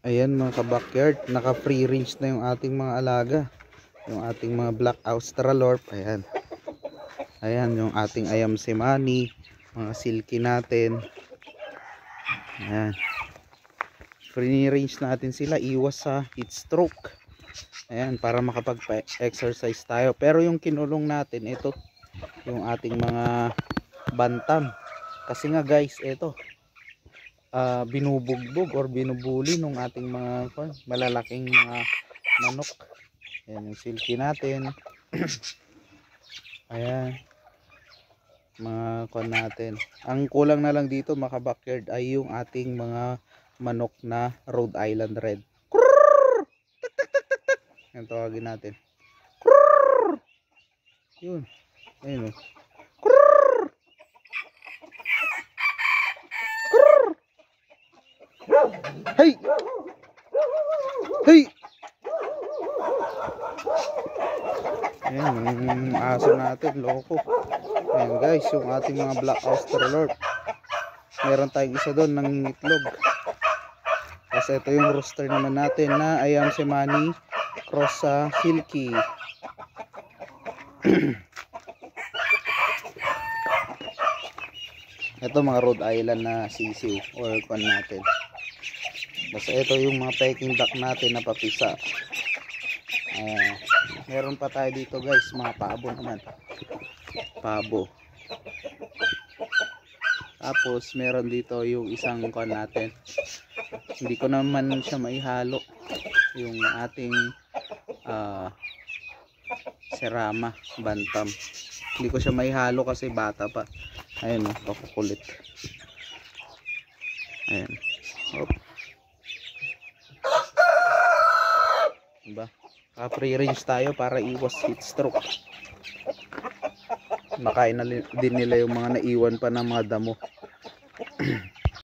Ayan mga ka-backyard, naka free range na yung ating mga alaga. Yung ating mga black australorp. Ayan. Ayan yung ating ayam semani, mga silky natin. Ayan. Free range natin sila, iwas sa heat stroke. Ayan, para makapag-exercise tayo. Pero yung kinulong natin, ito yung ating mga bantam. Kasi nga guys, ito binubugbog or binubuli nung ating mga malalaking mga manok. Ayan yung silky natin. Ayan mga natin. Ang kulang na lang dito mga backyard ay yung ating mga manok na Rhode Island Red. Yan tawagin natin. Yun. Ayun o. Hey! Hey! Ayan, yung aso natin, loko. Ayan guys, yung ating mga black australorp. Meron tayong isa doon, nangingitlog. Kasi ito yung rooster naman natin na ayam semani cross sa silky. Ito mga Rhode Island na sisiw or kwan natin. Basta ito yung mga peking duck natin na papisa. Meron pa tayo dito guys, mga pabo naman. Pabo. Tapos meron dito yung isang kwan natin. Hindi ko naman siya maihalo. Yung ating serama bantam. Hindi ko siya maihalo kasi bata pa. Ayun o, pakukulit. Ayan. Hop. Diba? Free range tayo para iwas heat stroke. Makain na din nila yung mga naiwan pa ng mga damo.